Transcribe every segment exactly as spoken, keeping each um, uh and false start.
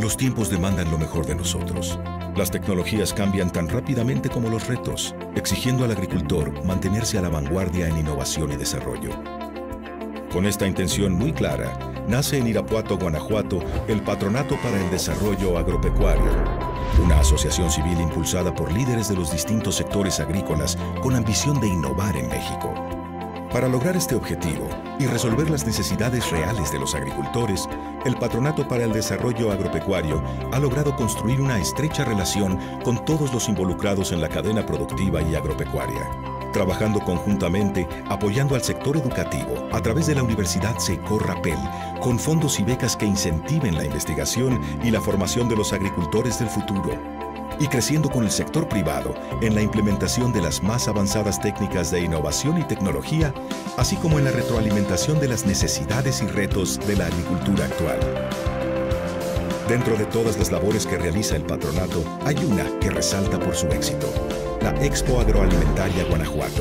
Los tiempos demandan lo mejor de nosotros. Las tecnologías cambian tan rápidamente como los retos, exigiendo al agricultor mantenerse a la vanguardia en innovación y desarrollo. Con esta intención muy clara, nace en Irapuato, Guanajuato, el Patronato para el Desarrollo Agropecuario, una asociación civil impulsada por líderes de los distintos sectores agrícolas con ambición de innovar en México. Para lograr este objetivo y resolver las necesidades reales de los agricultores, el Patronato para el Desarrollo Agropecuario ha logrado construir una estrecha relación con todos los involucrados en la cadena productiva y agropecuaria, trabajando conjuntamente apoyando al sector educativo a través de la Universidad Secor-Rapel, con fondos y becas que incentiven la investigación y la formación de los agricultores del futuro, y creciendo con el sector privado en la implementación de las más avanzadas técnicas de innovación y tecnología, así como en la retroalimentación de las necesidades y retos de la agricultura actual. Dentro de todas las labores que realiza el patronato, hay una que resalta por su éxito: la Expo Agroalimentaria Guanajuato.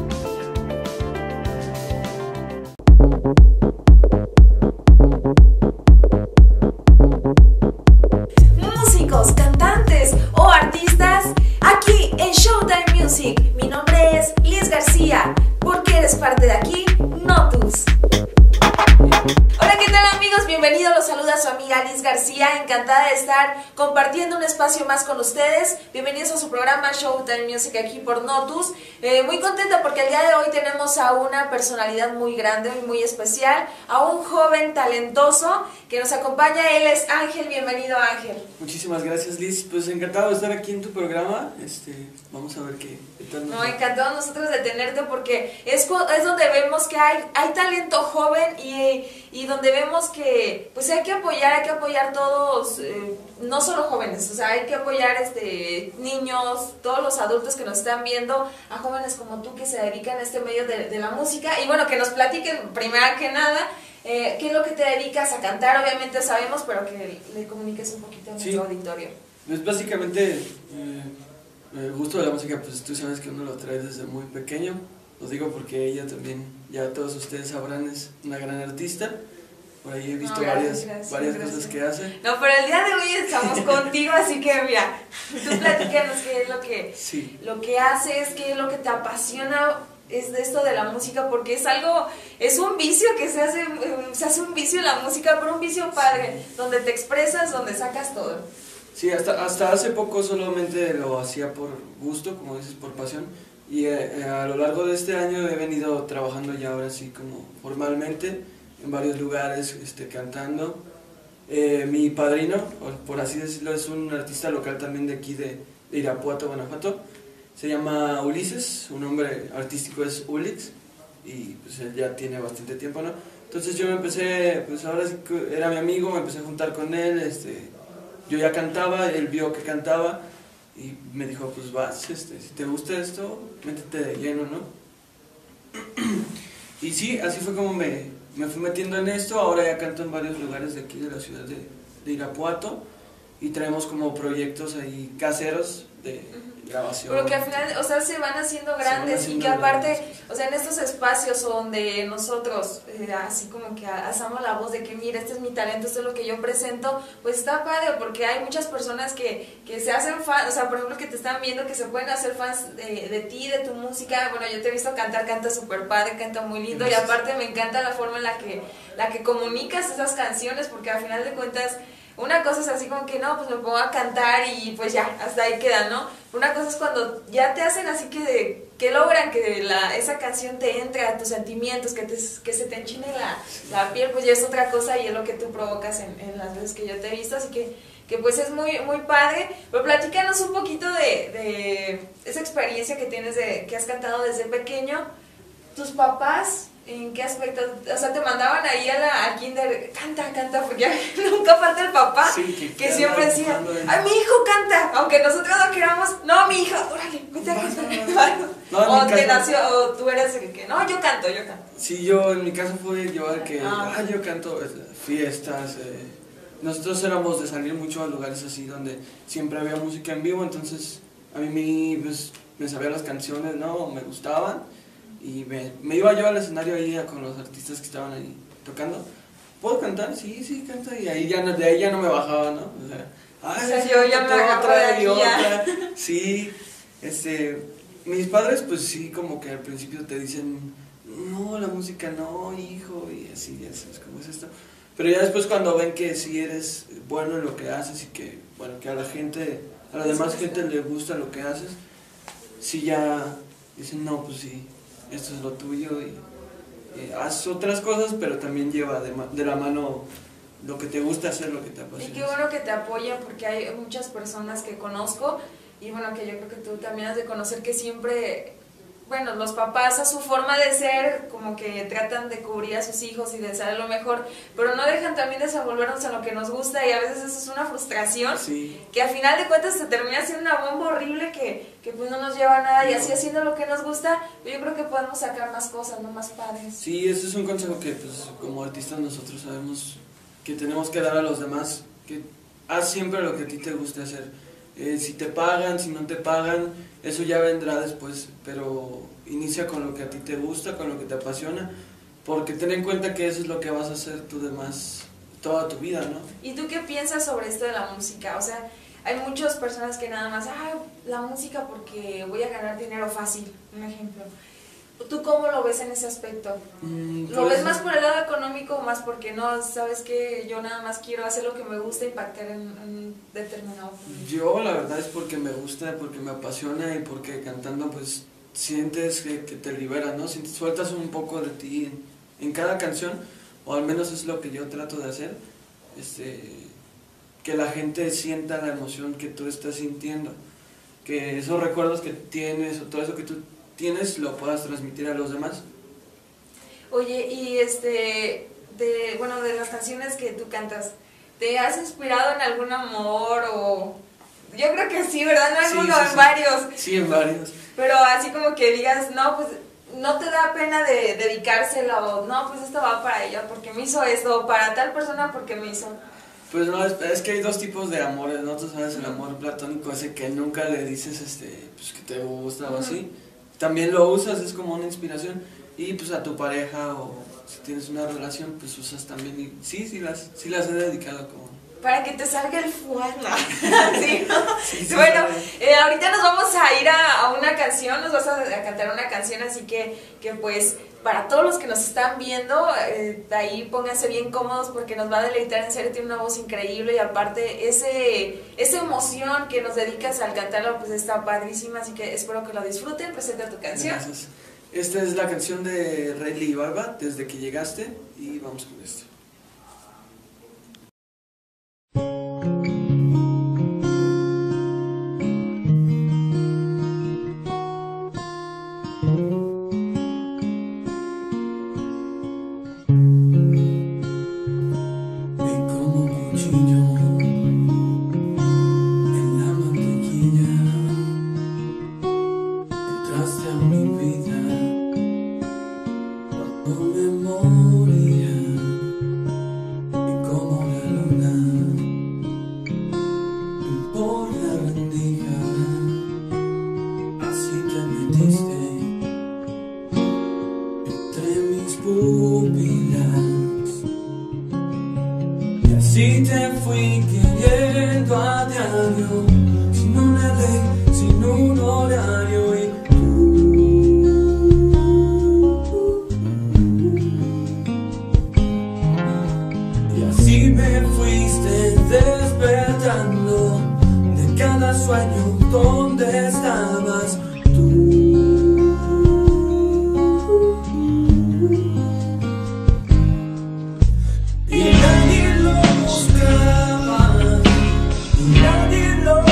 Músicos, cantantes o artistas, aquí en Showtime Music. Mi nombre es Liz García, porque eres parte de aquí, Notus. Hola, ¿qué tal amigos? Bienvenidos, los saluda su amiga Liz García, encantada de estar compartiendo un espacio más con ustedes. Bienvenidos a su programa Showtime Music aquí por Notus. Eh, muy contenta porque el día de hoy tenemos a una personalidad muy grande y muy especial, a un joven talentoso que nos acompaña. Él es Ángel. Bienvenido, Ángel. Muchísimas gracias, Liz. Pues encantado de estar aquí en tu programa. Este, vamos a ver qué, qué tal nos No, va. encantado nosotros de tenerte porque es, es donde vemos que hay, hay talento joven y, y donde vemos que pues hay que apoyar, hay que apoyar todos, eh, no solo jóvenes, o sea, hay que apoyar este niños, todos los adultos que nos están viendo, a jóvenes como tú que se dedican a este medio de, de la música. Y bueno, que nos platiquen primero que nada eh, qué es lo que te dedicas a cantar. Obviamente sabemos, pero que le comuniques un poquito a nuestro Sí. auditorio. Pues básicamente, eh, el gusto de la música, pues tú sabes que uno lo trae desde muy pequeño. Lo digo porque ella también, ya todos ustedes sabrán, es una gran artista. Por ahí he visto No, gracias, varias, gracias, varias gracias. cosas que hace. No, pero el día de hoy estamos contigo, así que mira, tú platícanos qué es lo que, Sí. lo que haces, qué es lo que te apasiona es de esto de la música, porque es algo, es un vicio que se hace, se hace un vicio en la música, pero un vicio padre, donde te expresas, donde sacas todo. Sí, hasta, hasta hace poco solamente lo hacía por gusto, como dices, por pasión. Y eh, a lo largo de este año he venido trabajando ya ahora sí como formalmente en varios lugares, este, cantando. Eh, mi padrino, por así decirlo, es un artista local también de aquí de, de Irapuato, Guanajuato. Se llama Ulises, su nombre artístico es Ulix, y pues él ya tiene bastante tiempo, ¿no? Entonces yo me empecé, pues ahora sí que era mi amigo, me empecé a juntar con él, este, yo ya cantaba, él vio que cantaba y me dijo, pues vas, este, si te gusta esto, métete de lleno, ¿no? Y sí, así fue como me, me fui metiendo en esto. Ahora ya canto en varios lugares de aquí de la ciudad de, de Irapuato y traemos como proyectos ahí caseros de grabación. Pero que al final, o sea, se van haciendo grandes haciendo y que aparte, grandes. o sea, en estos espacios donde nosotros, eh, así como que alzamos la voz de que mira, este es mi talento, esto es lo que yo presento, pues está padre, porque hay muchas personas que, que se hacen fans, o sea, por ejemplo, que te están viendo, que se pueden hacer fans de, de ti, de tu música. Bueno, yo te he visto cantar, canta súper padre, canta muy lindo, y aparte me encanta la forma en la que, la que comunicas esas canciones, porque al final de cuentas, una cosa es así como que no, pues me pongo a cantar y pues ya, hasta ahí queda, ¿no? Una cosa es cuando ya te hacen así que, de, que logran que la, esa canción te entre a tus sentimientos, que, te, que se te enchine la, la piel, pues ya es otra cosa y es lo que tú provocas en, en las veces que yo te he visto, así que, que pues es muy, muy padre. Pero platícanos un poquito de, de esa experiencia que tienes, de que has cantado desde pequeño. ¿Tus papás en qué aspecto? O sea, te mandaban ahí a la, al kinder, canta, canta, porque nunca falta el papá, Sí, que, que que siempre decía, de... ay, mi hijo canta, aunque nosotros no queramos, no, mi hija, órale, vete a cantar. No, o te caso... nació, o tú eres el que, no, yo canto, yo canto. Sí, yo, en mi caso fue yo el que, ah, ah, yo canto fiestas, eh, nosotros éramos de salir mucho a lugares así donde siempre había música en vivo, entonces a mí me, pues, me sabía las canciones, ¿no? Me gustaban. Y me, me iba yo al escenario ahí con los artistas que estaban ahí tocando ¿puedo cantar? Sí, sí, canta. Y ahí ya no, de ahí ya no me bajaba, ¿no? O sea, ah, o sea, yo ya me agarro de aquí ya. Sí, este, mis padres pues sí, como que al principio te dicen, no, la música no, hijo, y así, ya sabes cómo es esto. Pero ya después cuando ven que sí eres bueno en lo que haces y que, bueno, que a la gente, a la demás gente le gusta lo que haces, sí ya dicen, no, pues sí, esto es lo tuyo y eh, haz otras cosas, pero también lleva de, de la mano lo que te gusta hacer, lo que te apasiona. Y qué bueno que te apoyan, porque hay muchas personas que conozco, y bueno, que yo creo que tú también has de conocer, que siempre, bueno, los papás a su forma de ser, como que tratan de cubrir a sus hijos y de ser lo mejor, pero no dejan también desenvolvernos en lo que nos gusta, y a veces eso es una frustración, sí, que al final de cuentas se termina siendo una bomba horrible que, que pues no nos lleva a nada, y así haciendo lo que nos gusta, yo creo que podemos sacar más cosas, no más padres. Sí, ese es un consejo que pues como artistas nosotros sabemos que tenemos que dar a los demás, que haz siempre lo que a ti te guste hacer. Eh, si te pagan, si no te pagan, eso ya vendrá después, pero inicia con lo que a ti te gusta, con lo que te apasiona, porque ten en cuenta que eso es lo que vas a hacer tú demás toda tu vida, ¿no? ¿Y tú qué piensas sobre esto de la música? O sea, hay muchas personas que nada más, ah, la música porque voy a ganar dinero fácil, un ejemplo. ¿Tú cómo lo ves en ese aspecto? Mm, ¿Lo pues, ves más por el lado económico o más porque no, sabes que yo nada más quiero hacer lo que me gusta, impactar en un determinado público? Yo la verdad es porque me gusta, porque me apasiona y porque cantando pues sientes que, que te liberas, ¿no? Sientes, sueltas un poco de ti en, en cada canción, o al menos es lo que yo trato de hacer, este, que la gente sienta la emoción que tú estás sintiendo, que esos recuerdos que tienes o todo eso que tú tienes lo puedas transmitir a los demás. Oye, y este, de, bueno, de las canciones que tú cantas, ¿te has inspirado en algún amor o...? Yo creo que sí, ¿verdad? No en Sí, uno, sí, en sí. varios. Sí, en varios. Pero así como que digas, no, pues no te da pena de dedicársela, o no, pues esto va para ella porque me hizo esto, o para tal persona porque me hizo... Pues no, es, es que hay dos tipos de amores, ¿no? Tú sabes, el amor platónico, ese que nunca le dices este, pues, que te gusta o así. También lo usas, es como una inspiración. Y pues a tu pareja o si tienes una relación, pues usas también. Y sí, sí las, sí las he dedicado como... Para que te salga el fuana. ¿Sí? Sí, sí, Bueno, sí. eh, ahorita nos vamos a ir a, a una canción, nos vas a, a cantar una canción, así que, que pues para todos los que nos están viendo, eh, de ahí pónganse bien cómodos porque nos va a deleitar, en serio, tiene una voz increíble y aparte ese, esa emoción que nos dedicas al cantarlo pues está padrísima, así que espero que lo disfruten. Presenta tu canción. Gracias. Esta es la canción de Rayleigh Barba, Desde que llegaste, y vamos con esto. Si te fui queriendo a diario, sin una ley, sin un horario, y tú, y así me fuiste despertando de cada sueño donde estabas tú. Y nadie lo buscaba, y nadie lo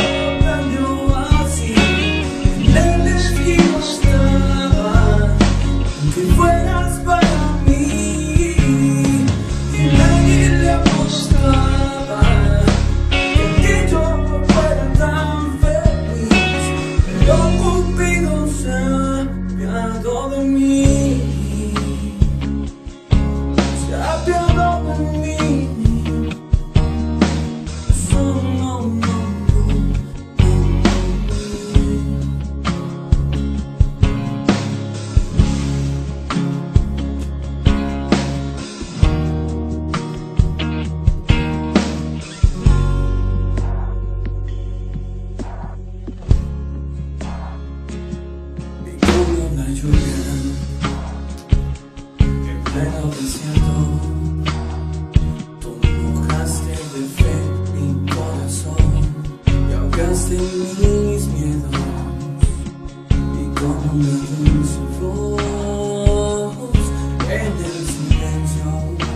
de mis miedos y con una dulce voz en el silencio.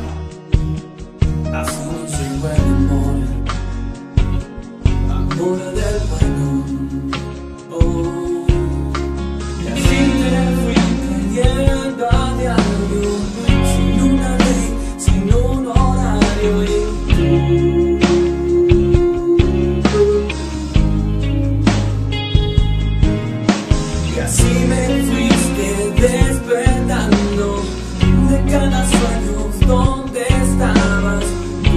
Así no se puede amor, amor del bueno. Oh, y así te fui creyendo a diario, sin una ley, sin un horario. Y tú, y así me fuiste despertando de cada sueño donde estabas.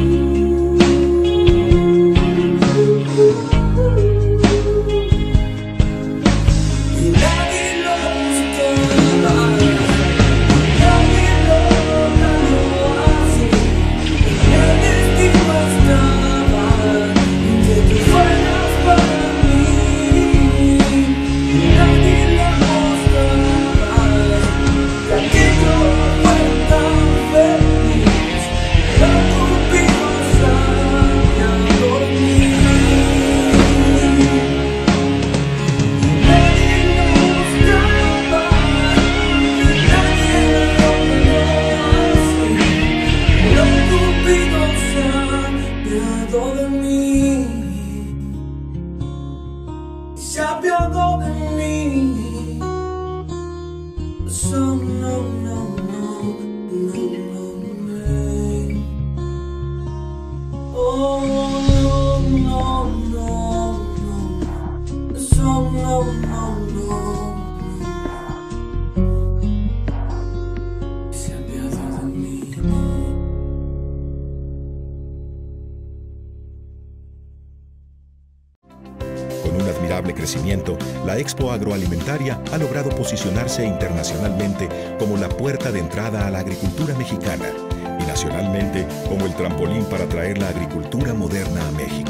Crecimiento, la Expo Agroalimentaria ha logrado posicionarse internacionalmente como la puerta de entrada a la agricultura mexicana y nacionalmente como el trampolín para traer la agricultura moderna a México.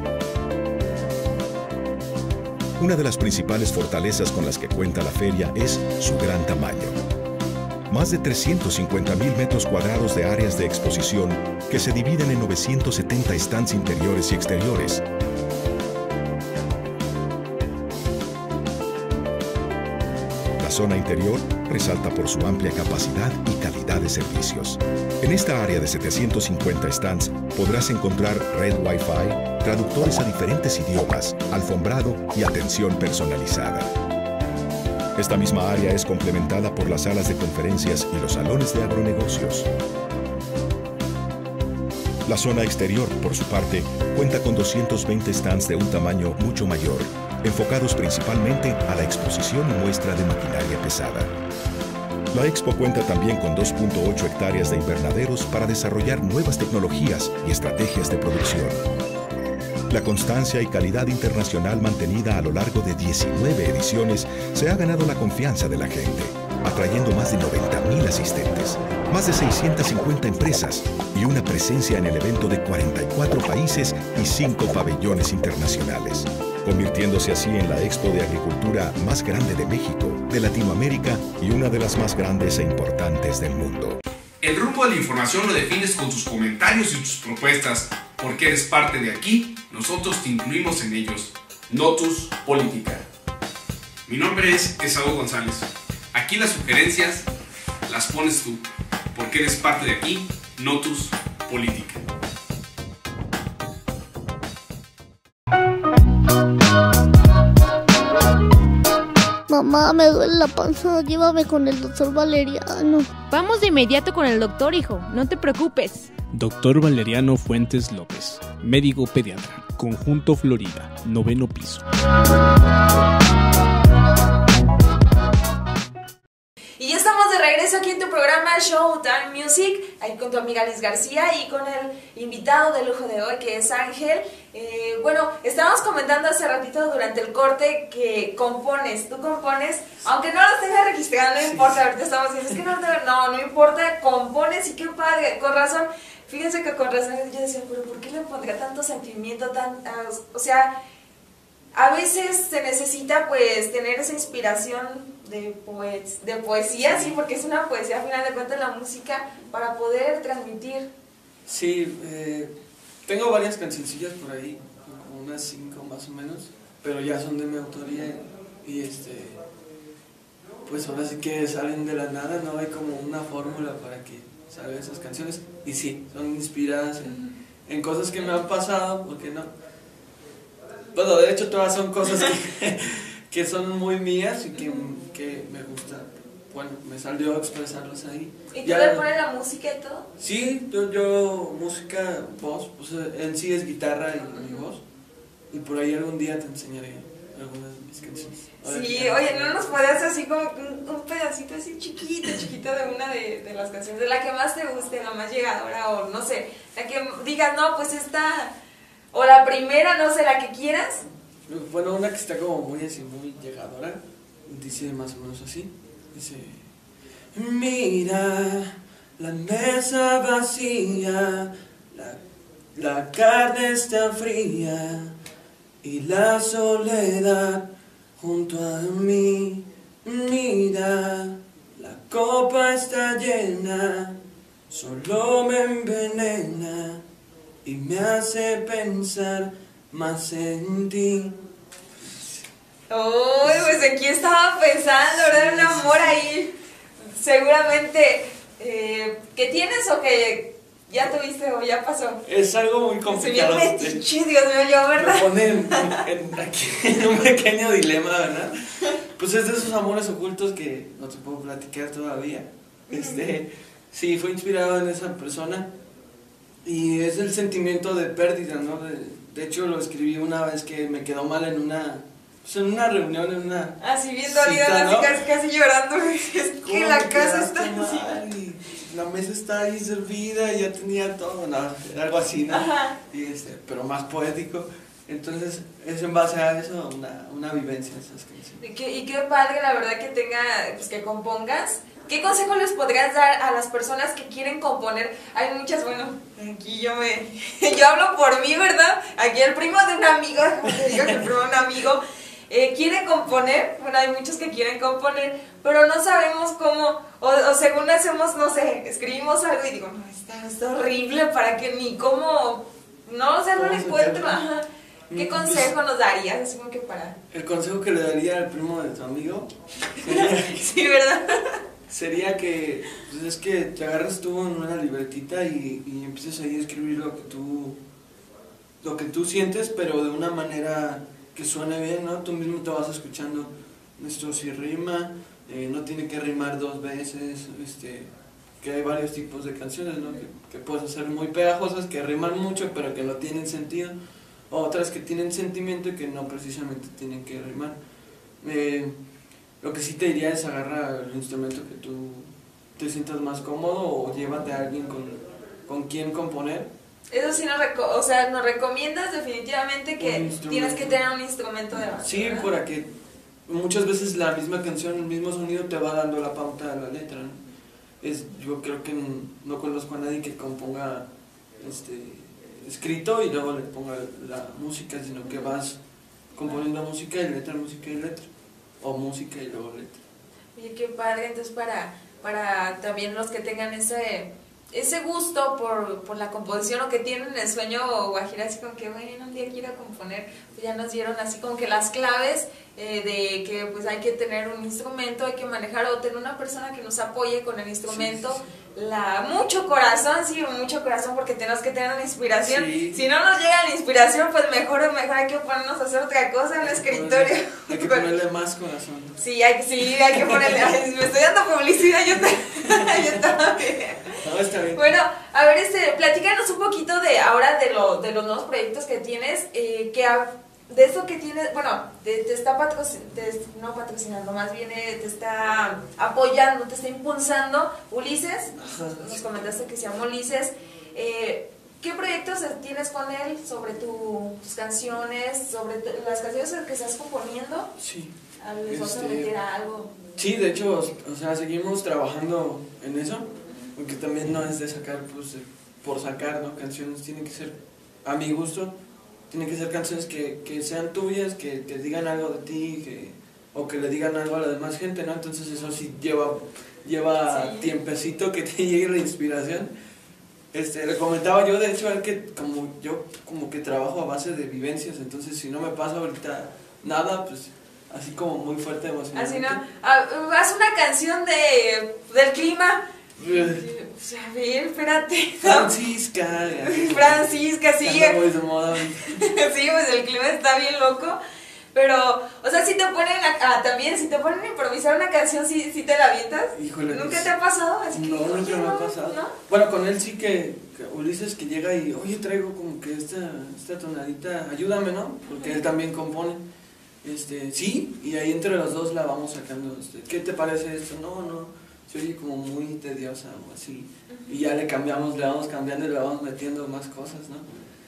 Una de las principales fortalezas con las que cuenta la feria es su gran tamaño. Más de trescientos cincuenta mil metros cuadrados de áreas de exposición que se dividen en novecientos setenta stands interiores y exteriores. La zona interior resalta por su amplia capacidad y calidad de servicios. En esta área de setecientos cincuenta stands podrás encontrar red Wi-Fi, traductores a diferentes idiomas, alfombrado y atención personalizada. Esta misma área es complementada por las salas de conferencias y los salones de agronegocios. La zona exterior, por su parte, cuenta con doscientos veinte stands de un tamaño mucho mayor, enfocados principalmente a la exposición y muestra de maquinaria pesada. La Expo cuenta también con dos punto ocho hectáreas de invernaderos para desarrollar nuevas tecnologías y estrategias de producción. La constancia y calidad internacional mantenida a lo largo de diecinueve ediciones se ha ganado la confianza de la gente, atrayendo más de noventa mil asistentes, más de seiscientas cincuenta empresas y una presencia en el evento de cuarenta y cuatro países y cinco pabellones internacionales, convirtiéndose así en la expo de agricultura más grande de México, de Latinoamérica y una de las más grandes e importantes del mundo. El rumbo de la información lo defines con tus comentarios y tus propuestas, porque eres parte de aquí, nosotros te incluimos en ellos. Notus Política. Mi nombre es Esaú González. Aquí las sugerencias las pones tú, porque eres parte de aquí, Notus Política. Mamá, me duele la panza, llévame con el doctor Valeriano. Vamos de inmediato con el doctor, hijo, no te preocupes. Doctor Valeriano Fuentes López, médico pediatra, Conjunto Florida, noveno piso. Y ya estamos de regreso aquí en tu programa Showtime Music, ahí con tu amiga Liz García y con el invitado de lujo de hoy, que es Ángel. Eh, bueno, estábamos comentando hace ratito durante el corte que compones, tú compones, aunque no lo tengas registrado, no importa, ahorita estamos diciendo, es que no, no, no importa, compones y qué padre, con razón. Fíjense que con razón yo decía, pero ¿por qué le pondría tanto sentimiento, tan, uh, o sea, a veces se necesita pues tener esa inspiración de, poes, de poesía, sí, porque es una poesía, al final de cuentas, la música, para poder transmitir. Sí, eh, tengo varias cancioncillas por ahí, como unas cinco más o menos, pero ya son de mi autoría y este, pues ahora sí que salen de la nada, no hay como una fórmula para que salgan esas canciones, y sí, son inspiradas en, en cosas que me han pasado, porque no, bueno, de hecho todas son cosas que, que son muy mías y que, que me gusta, bueno, me salió expresarlas ahí. ¿Y tú ya, le pones la música y todo? Sí, yo, yo música, voz, pues en sí es guitarra y mi voz, y por ahí algún día te enseñaré algunas de mis canciones. Sí, oye, ¿no nos podías así como un, un pedacito así chiquito, chiquito de una de, de las canciones, de la que más te guste, la más llegadora, o no sé, la que digas, no, pues esta, o la primera, no sé, la que quieras? Bueno, una que está como muy así, muy llegadora, dice más o menos así, dice: mira la mesa vacía, la, la carne está fría y la soledad junto a mí. Mira, la copa está llena, solo me envenena y me hace pensar más en ti. Uy, pues aquí estaba pensando, ¿verdad? Un amor ahí, seguramente, eh, ¿que tienes o que ya tuviste o ya pasó? Es algo muy complicado. Se me metiche, Dios mío, yo, ¿verdad? Me pone en, en, aquí en un pequeño dilema, ¿verdad? Pues es de esos amores ocultos que no te puedo platicar todavía. Este, sí, fue inspirado en esa persona y es el sentimiento de pérdida, ¿no? De, de hecho, lo escribí una vez que me quedó mal en una, pues en una reunión, en una así bien dolida, ¿no? así casi, casi llorando. Es que la casa está así. La mesa está ahí servida y ya tenía todo, no, algo así, ¿no? Ajá. Y este, pero más poético. Entonces, es en base a eso, una, una vivencia de esas canciones. Y qué, y qué padre, la verdad, que tenga, pues que compongas. ¿Qué consejo les podrías dar a las personas que quieren componer? Hay muchas, bueno, aquí yo me, yo hablo por mí, ¿verdad? Aquí el primo de un amigo, digo que el primo de un amigo, eh, quiere componer, bueno, hay muchos que quieren componer, pero no sabemos cómo, o, o según hacemos, no sé, escribimos algo y digo, no, está, está horrible, para que ni cómo, no, o sea, no lo encuentro, ajá. ¿Qué consejo nos darías? Así como que para... El consejo que le daría al primo de tu amigo sería, sí, ¿verdad? sería que, pues es que te agarras tú en una libretita y, y empieces ahí a escribir lo que tú, lo que tú sientes, pero de una manera que suene bien, ¿no? Tú mismo te vas escuchando, esto sí rima, eh, no tiene que rimar dos veces, este, que hay varios tipos de canciones, ¿no? Que, que puedes hacer muy pegajosas, que riman mucho, pero que no tienen sentido, otras que tienen sentimiento y que no precisamente tienen que rimar. Eh, lo que sí te diría es agarra el instrumento que tú te sientas más cómodo o llévate a alguien con, con quien componer. Eso sí nos, reco o sea, nos recomiendas definitivamente que tienes que tener un instrumento de base. Sí, ¿verdad? para que muchas veces la misma canción, el mismo sonido te va dando la pauta de la letra, ¿no? Es, yo creo que no conozco a nadie que componga este, escrito y luego le ponga la música, sino que vas componiendo música y letra, música y letra, o música y luego letra. Oye, qué padre, entonces para, para también los que tengan ese... ese gusto por, por la composición o que tienen el sueño guajira así como que bueno, un día quiero componer, pues ya nos dieron así como que las claves eh, de que pues hay que tener un instrumento, hay que manejar o tener una persona que nos apoye con el instrumento, sí, sí. La, mucho corazón, sí, mucho corazón porque tenemos que tener una inspiración, sí. Si no nos llega la inspiración pues mejor, mejor hay que ponernos a hacer otra cosa en el escritorio. Hay que ponerle más corazón. Sí, hay, sí, hay que ponerle, ay, me estoy dando publicidad, yo, te, yo también. No, está bien. Bueno, a ver, este, platícanos un poquito de ahora de, lo, de los nuevos proyectos que tienes, eh, que ha, de eso que tienes, bueno, te, te está patrocinando, no patrocinando, más bien eh, te está apoyando, te está impulsando Ulises. Ajá. Nos comentaste que se llama Ulises. Eh, ¿Qué proyectos tienes con él sobre tu, tus canciones, sobre tu, las canciones que estás componiendo? Sí. ¿Les vas a meter a algo? Sí, de hecho, o sea, seguimos trabajando en eso. Porque también no es de sacar pues, por sacar, ¿no? Canciones, tienen que ser a mi gusto, tienen que ser canciones que, que sean tuyas, que, que digan algo de ti, que, o que le digan algo a la demás gente, ¿no? Entonces eso sí lleva, lleva sí. tiempecito que te llegue la inspiración. Este, le comentaba yo, de hecho, a él que como yo como que trabajo a base de vivencias, entonces si no me pasa ahorita nada, pues así como muy fuerte emocionalmente. Así no, ah, haz una canción de del clima. Pues, a ver, espérate. Francisca. Francisca, sí. Anda muy de moda. Sí, pues el clima está bien loco. Pero, o sea, si te ponen a, a, también, si te ponen a improvisar una canción, ¿sí, sí te la avientas? Híjole. ¿Nunca pues, te ha pasado? Así no, que, nunca me ha pasado. ¿No? Bueno, con él sí que, que Ulises que llega y, oye, traigo como que esta, esta tonadita, ayúdame, ¿no? Porque él también compone. Este, sí, y ahí entre los dos la vamos sacando. Este, ¿qué te parece esto? No, no, se oye como muy tediosa o así. Uh-huh. Y ya le cambiamos, le vamos cambiando y le vamos metiendo más cosas, ¿no?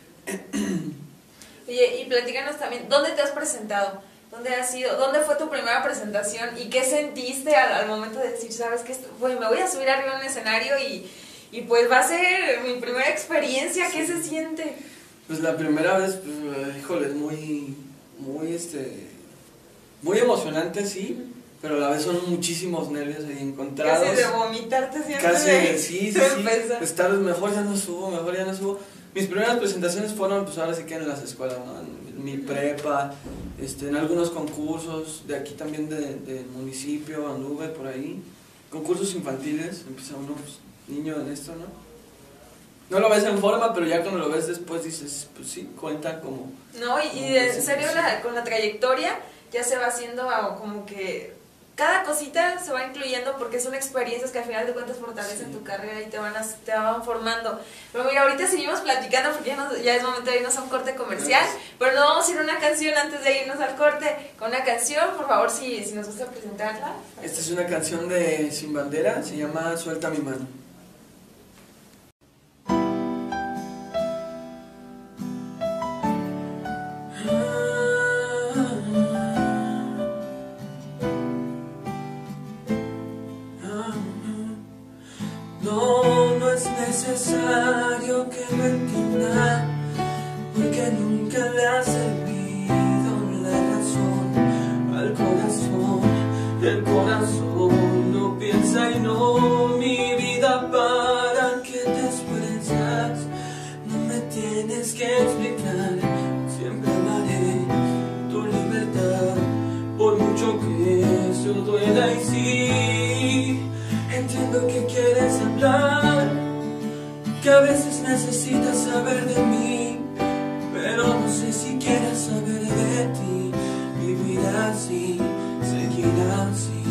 Oye, y platícanos también, ¿dónde te has presentado? ¿Dónde has ido? ¿Dónde fue tu primera presentación? ¿Y qué sentiste al, al momento de decir, sabes qué, pues me voy a subir arriba en un escenario y, y pues va a ser mi primera experiencia? ¿Qué sí. se siente? Pues la primera vez, pues, híjole, es muy, muy, este, muy emocionante, sí, pero a la vez son muchísimos nervios ahí encontrados. Casi de vomitarte siempre. Casi, de, sí, sí, sí, estar, mejor ya no subo, mejor ya no subo. Mis primeras presentaciones fueron, pues ahora sí que en las escuelas, ¿no? En mi prepa, este, en algunos concursos, de aquí también del de municipio, anduve por ahí. Concursos infantiles, empieza uno, pues, niño en esto, ¿no? No lo ves en forma, pero ya cuando lo ves después dices, pues sí, cuenta como... No, y, como y en serio, la, con la trayectoria ya se va haciendo como que... Cada cosita se va incluyendo porque son experiencias que al final de cuentas fortalecen sí. tu carrera y te van, a, te van formando. Pero mira, ahorita seguimos platicando porque ya, nos, ya es momento de irnos a un corte comercial, pero nos vamos a ir a una canción antes de irnos al corte. Con una canción, por favor, si, si nos gusta presentarla. Esta es una canción de Sin Bandera, se llama Suelta mi mano. Necesario que me entienda, porque nunca le ha servido la razón al corazón. El corazón no piensa y no mi vida para que te expresas. No me tienes que explicar, siempre amaré tu libertad, por mucho que eso duela y sí. Entiendo que quieres hablar, que a veces necesitas saber de mí, pero no sé si quieres saber de ti. Vivir así, seguir así,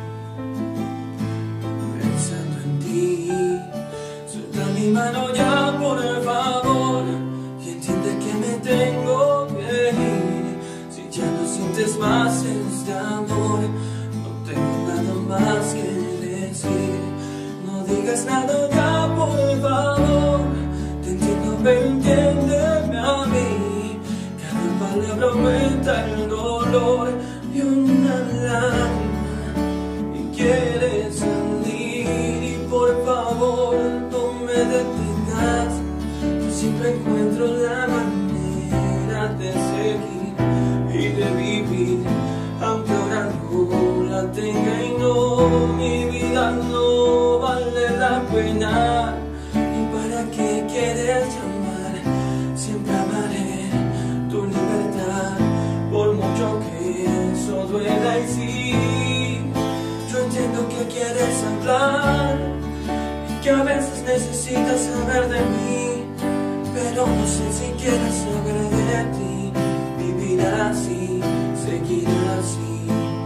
pensando en ti. Suelta mi mano ya, por favor, y entiende que me tengo que ir. Si ya no sientes más este amor, no tengo nada más que decir. No digas nada ya, por favor, te entiendo pero entiéndeme a mí. Cada palabra aumenta el dolor y una lágrima y quieres salir. Y por favor no me detengas, yo siempre encuentro la manera de seguir y de vivir, aunque ahora no la tenga y no, mi vida no vale la pena. ¿Y para qué quieres llamar? Siempre amaré tu libertad, por mucho que eso duela y sí. Yo entiendo que quieres hablar y que a veces necesitas saber de mí, pero no sé si quieres saber de ti. Vivir así, seguir así,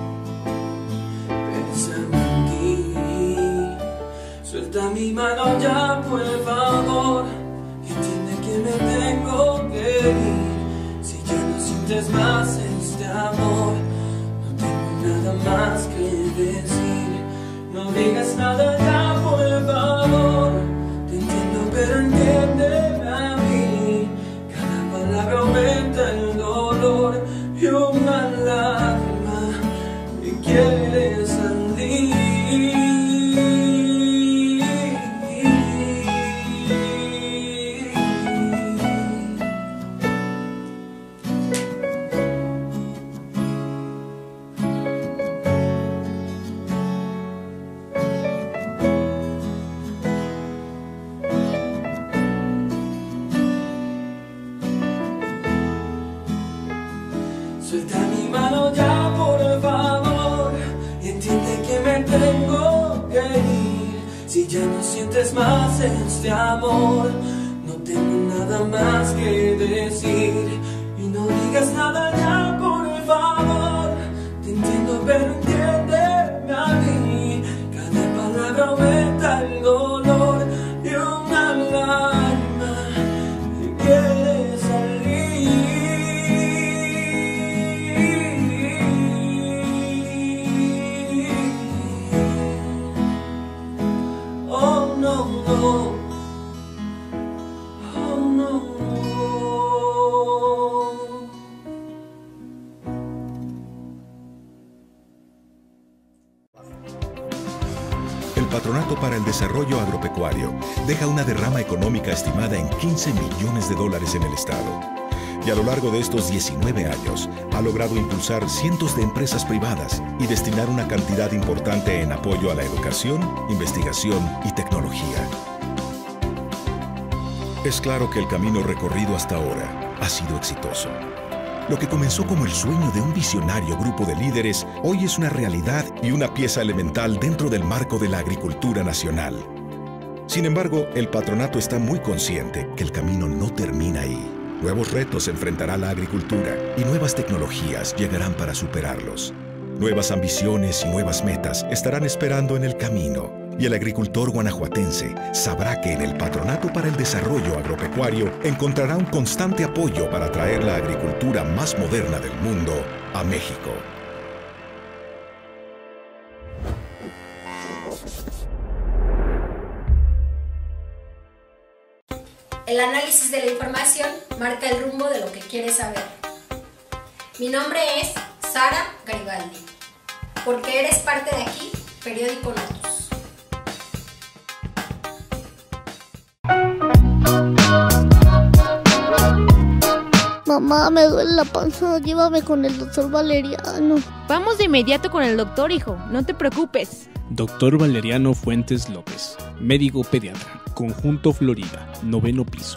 pensando en ti. Suelta mi mano ya, por favor, y entiende que me tengo que ir. Si ya no sientes más este amor, no tengo nada más que decir. No digas nada ya, por favor, te entiendo pero entiéndeme a mí. Cada palabra aumenta el dolor y una lágrima me quiere salir. Suelta mi mano ya no sientes más este amor, no tengo nada más que decir. Y no digas nada ya, por favor. Te entiendo, pero entiéndeme a mí. Cada palabra aumenta el dolor y una lágrima quiere salir. Oh no, no. Oh no, no. El Patronato para el Desarrollo Agropecuario deja una derrama económica estimada en quince millones de dólares en el Estado. Y a lo largo de estos diecinueve años, ha logrado impulsar cientos de empresas privadas y destinar una cantidad importante en apoyo a la educación, investigación y tecnología. Es claro que el camino recorrido hasta ahora ha sido exitoso. Lo que comenzó como el sueño de un visionario grupo de líderes, hoy es una realidad y una pieza elemental dentro del marco de la agricultura nacional. Sin embargo, el patronato está muy consciente que el camino no termina ahí. Nuevos retos enfrentará la agricultura y nuevas tecnologías llegarán para superarlos. Nuevas ambiciones y nuevas metas estarán esperando en el camino. Y el agricultor guanajuatense sabrá que en el Patronato para el Desarrollo Agropecuario encontrará un constante apoyo para traer la agricultura más moderna del mundo a México. El análisis de la información marca el rumbo de lo que quieres saber. Mi nombre es Sara Garibaldi. Porque eres parte de aquí, Periódico Notus. Mamá, me duele la panza, llévame con el doctor Valeriano. Vamos de inmediato con el doctor, hijo, no te preocupes. Doctor Valeriano Fuentes López, médico pediatra, Conjunto Florida, noveno piso.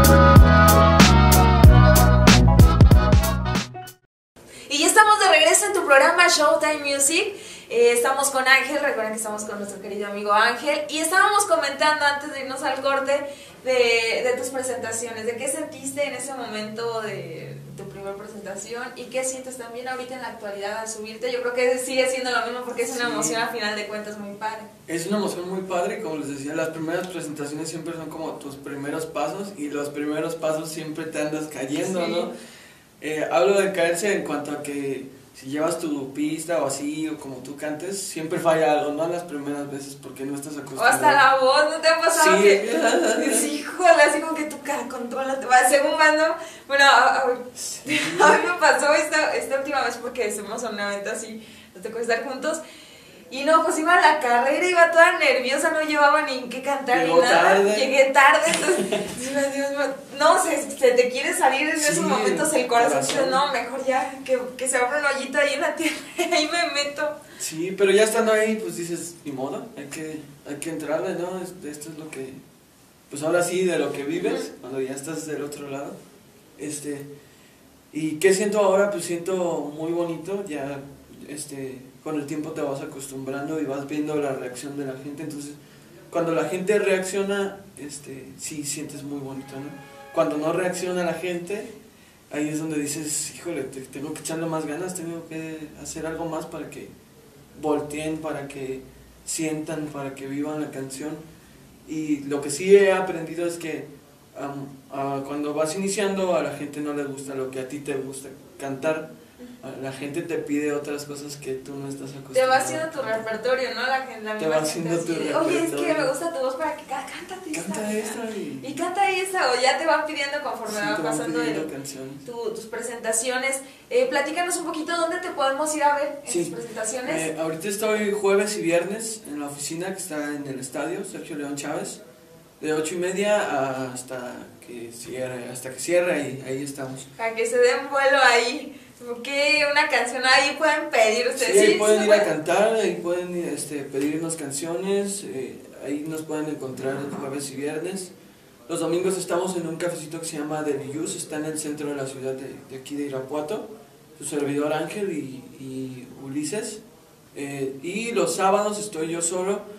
Y ya estamos de regreso en tu programa Showtime Music. Eh, estamos con Ángel, recuerden que estamos con nuestro querido amigo Ángel. Y estábamos comentando antes de irnos al corte de, de tus presentaciones, de qué sentiste en ese momento de tu primera presentación y qué sientes también ahorita en la actualidad al subirte. Yo creo que sigue siendo lo mismo porque es una sí. emoción al final de cuentas muy padre. Es una emoción muy padre, como les decía, las primeras presentaciones siempre son como tus primeros pasos y los primeros pasos siempre te andas cayendo, sí. ¿no? Eh, hablo de caerse en cuanto a que si llevas tu pista o así, o como tú cantes, siempre falla algo, ¿no? Las primeras veces, porque no estás acostumbrado. O hasta la voz, ¿no te ha pasado? Sí. Que, sí, híjole, así como que tu cara controla, según vas, ¿no? Bueno, a, a, sí. a mí me pasó esta, esta última vez porque estuvimos en un evento así, nos tocó estar juntos. Y no, pues iba a la carrera, iba toda nerviosa, no llevaba ni qué cantar Llegó ni nada. Tarde. Llegué tarde, entonces, Dios mío, no, se, se te quiere salir en sí, esos momentos el corazón, pero no, mejor ya, que, que se abra un hoyito ahí en la tierra, ahí me meto. Sí, pero ya estando ahí, pues dices, ni modo, hay que, hay que entrarle, ¿no? Esto es lo que, pues ahora sí, de lo que vives, uh-huh. cuando ya estás del otro lado. Este, ¿y qué siento ahora? Pues siento muy bonito, ya, este... con el tiempo te vas acostumbrando y vas viendo la reacción de la gente, entonces cuando la gente reacciona, este, sí sientes muy bonito, ¿no? Cuando no reacciona la gente, ahí es donde dices, híjole, te, tengo que echarle más ganas, tengo que hacer algo más para que volteen, para que sientan, para que vivan la canción. Y lo que sí he aprendido es que um, uh, cuando vas iniciando a la gente no le gusta lo que a ti te gusta cantar. La gente te pide otras cosas que tú no estás acostumbrado. Te va haciendo tu repertorio, ¿no? La gente, la te va haciendo tu repertorio. Oye, es que me gusta tu voz para que cántate esta. Canta esta y... y canta esta, o ya te van pidiendo conforme sí, va pasando el, tu, tus presentaciones. Eh, platícanos un poquito dónde te podemos ir a ver en sí. tus presentaciones. Eh, ahorita estoy jueves y viernes en la oficina que está en el estadio Sergio León Chávez, de ocho y media hasta que cierre, hasta que cierre y ahí estamos. Para que se den vuelo ahí. ¿Qué? Una canción ahí pueden pedir ustedes. Sí, ahí ¿Sí? pueden ¿Sí? ir a cantar, ahí pueden este, pedirnos canciones, eh, ahí nos pueden encontrar el jueves y viernes. Los domingos estamos en un cafecito que se llama Deliyus, está en el centro de la ciudad de, de aquí de Irapuato, su servidor Ángel y, y Ulises. Eh, y los sábados estoy yo solo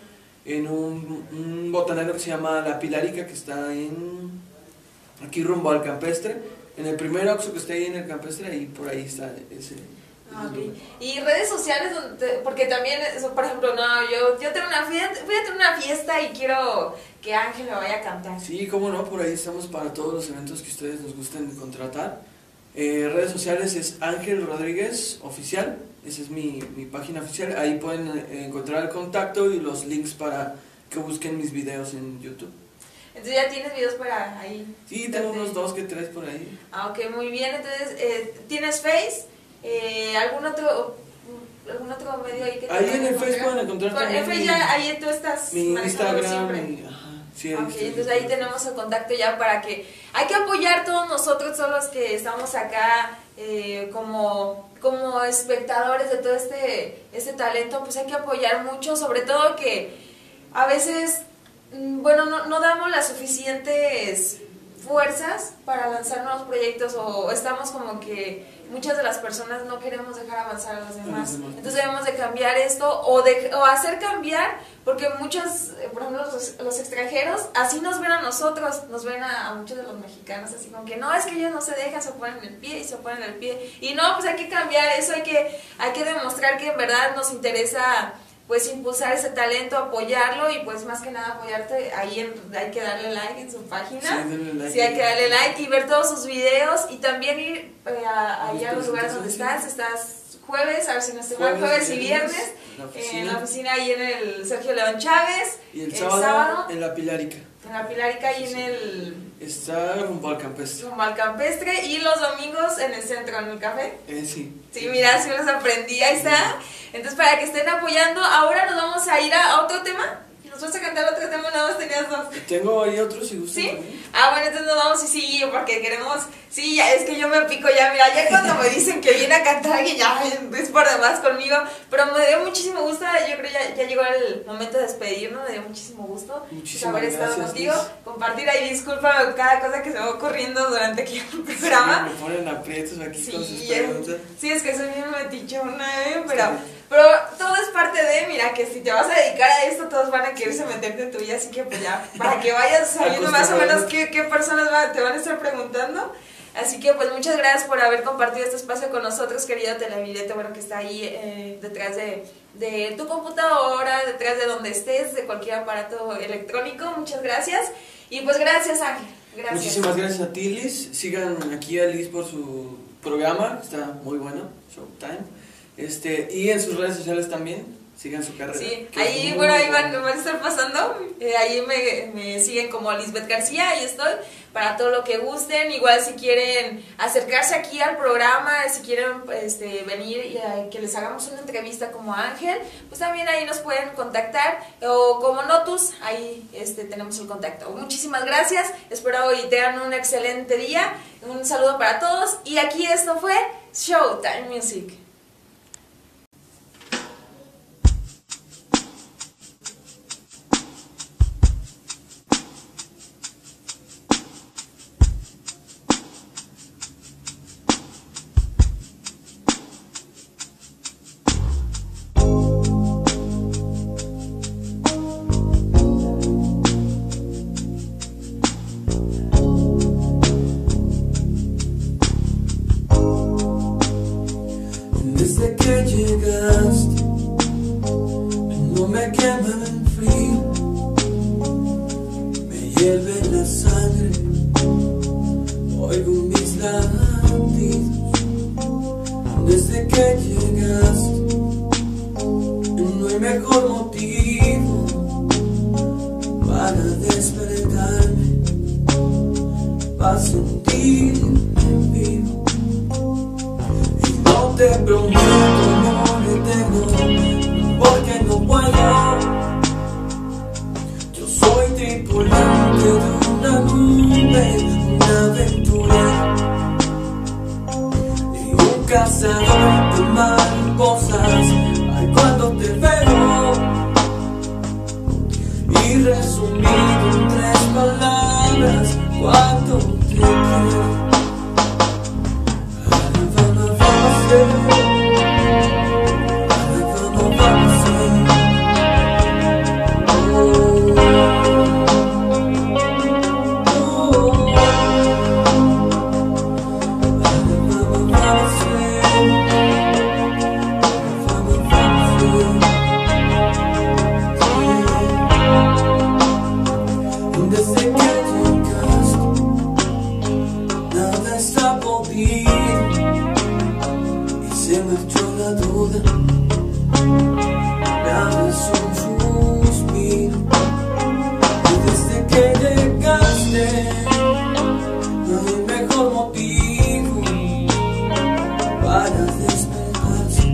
en un, un botanero que se llama La Pilarica, que está en aquí rumbo al Campestre, en el primer Oxxo que está ahí en el Campestre, ahí por ahí está ese. Ah, okay. Y redes sociales, donde, porque también, por ejemplo, no, yo, yo tengo una fiesta, voy a tener una fiesta y quiero que Ángel me vaya a cantar. Sí, cómo no, por ahí estamos para todos los eventos que ustedes nos gusten contratar. Eh, redes sociales es Ángel Rodríguez Oficial, esa es mi, mi página oficial, ahí pueden eh, encontrar el contacto y los links para que busquen mis videos en YouTube. Entonces ya tienes videos para ahí. Sí, tengo unos dos que tres por ahí. Ah, ok, muy bien, entonces, eh, ¿tienes Face? Eh, ¿Algún otro algún otro medio ahí que te ahí en el Face pueden encontrar Con también el Face mi, ya, ahí tú estás mi Instagram siempre. Y, ajá, sí, ahí Ok, estoy. entonces ahí tenemos el contacto ya para que hay que apoyar todos nosotros, todos los que estamos acá eh, como, como espectadores de todo este, este talento, pues hay que apoyar mucho, sobre todo que a veces, bueno, no, no damos las suficientes fuerzas para lanzar nuevos proyectos, o estamos como que muchas de las personas no queremos dejar avanzar a los demás, entonces debemos de cambiar esto o, de, o hacer cambiar, porque muchos, por ejemplo los, los extranjeros así nos ven a nosotros, nos ven a, a muchos de los mexicanos así como que no, es que ellos no se dejan, se ponen el pie y se ponen el pie, y no, pues hay que cambiar eso, hay que, hay que demostrar que en verdad nos interesa pues impulsar ese talento, apoyarlo, y pues más que nada apoyarte, ahí en, hay que darle like en su página, sí, like, sí hay que darle like y ver todos sus videos, y también ir eh, a, allá a los lugares donde estás, estás jueves, a ver si no estoy mal, jueves y viernes, en la, en la oficina ahí en el Sergio León Chávez, y el, el sábado, sábado en La Pilarica. En La Pilarica y sí, en el... Está rumbo al Campestre. Rumbo al Campestre, y los domingos en el centro, en el café. Eh, sí. Sí, mira, si los aprendí, ahí está. Entonces, para que estén apoyando, ahora nos vamos a ir a otro tema. ¿Nos vas a cantar otro tema? Nada más tenías dos. Tengo ahí otros si gustan. ¿Sí? También. Ah, bueno, entonces nos vamos y sí, porque queremos... Sí, ya, es que yo me pico ya, mira, ya cuando me dicen que viene a cantar alguien, ya es por demás conmigo, pero me dio muchísimo gusto, yo creo ya, ya llegó el momento de despedirnos, me dio muchísimo gusto Muchísimas haber estado gracias, contigo, Liz. compartir ahí, disculpa cada cosa que se va ocurriendo durante aquí el programa. Sí, me ponen aprietos aquí Sí, con sus es, preguntas. sí, es que soy bien metichona, ¿eh? pero, pero todo es parte de, mira, que si te vas a dedicar a esto, todos van a quererse meterte en tu vida, así que pues ya, para que vayas sabiendo más o menos qué, qué personas va, te van a estar preguntando. Así que pues muchas gracias por haber compartido este espacio con nosotros, querido televidente, bueno, que está ahí eh, detrás de, de tu computadora, detrás de donde estés, de cualquier aparato electrónico. Muchas gracias. Y pues gracias, Ángel. Gracias. Muchísimas gracias a ti, Liz. Sigan aquí a Liz por su programa, está muy bueno, Showtime. Este, y en sus redes sociales también. Sigan su carrera. Sí, ahí, bueno, ahí van, van a estar pasando. Eh, ahí me, me siguen como Lisbeth García, ahí estoy, para todo lo que gusten. Igual si quieren acercarse aquí al programa, si quieren este, venir y eh, que les hagamos una entrevista como Ángel, pues también ahí nos pueden contactar. O como Notus, ahí este, tenemos el contacto. Muchísimas gracias, espero hoy tengan un excelente día. Un saludo para todos. Y aquí esto fue Showtime Music. Desde que llegaste, no me quema el frío, me hierve la sangre, oigo mis latidos. Desde que llegaste, no hay mejor motivo para despertarme, para sentirme vivo. No te prometo amor eterno, porque no puedo. Yo soy tripulante de una nube, una aventura, y un cazador de mariposas. Ay, cuando te veo, y resumido en tres palabras, cuánto te quiero. Oh, se marchó la duda, me abres un suspiro, y desde que llegaste no hay mejor motivo para despertarse,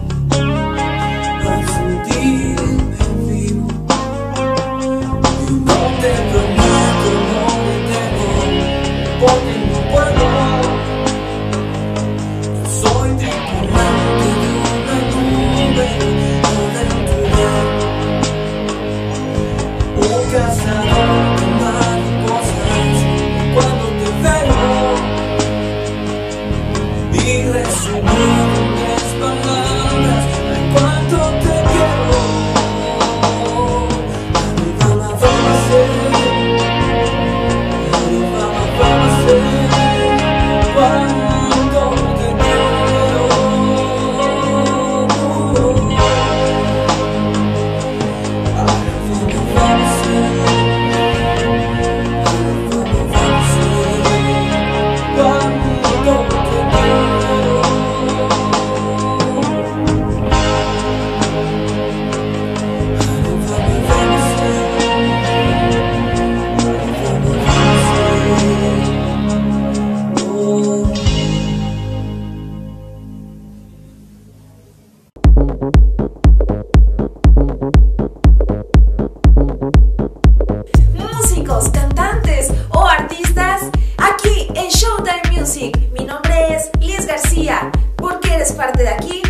para sentirme vivo. Y no te prometo, no me detengo, porque no puedo. Soy tripulante de una nube aventurera, un cazador de mariposas. Cuando te veo y resumido en tres palabras, ay, cuánto te quiero. Vamos, vamos a hacer, vamos, vamos a hacer, cuánto te quiero. Ahora vamos, vamos a hacer, ahora vamos, vamos a hacer, cuánto te quiero. Músicos, cantantes o artistas, aquí en Showtime Music. Mi nombre es Liz García. Porque eres parte de aquí,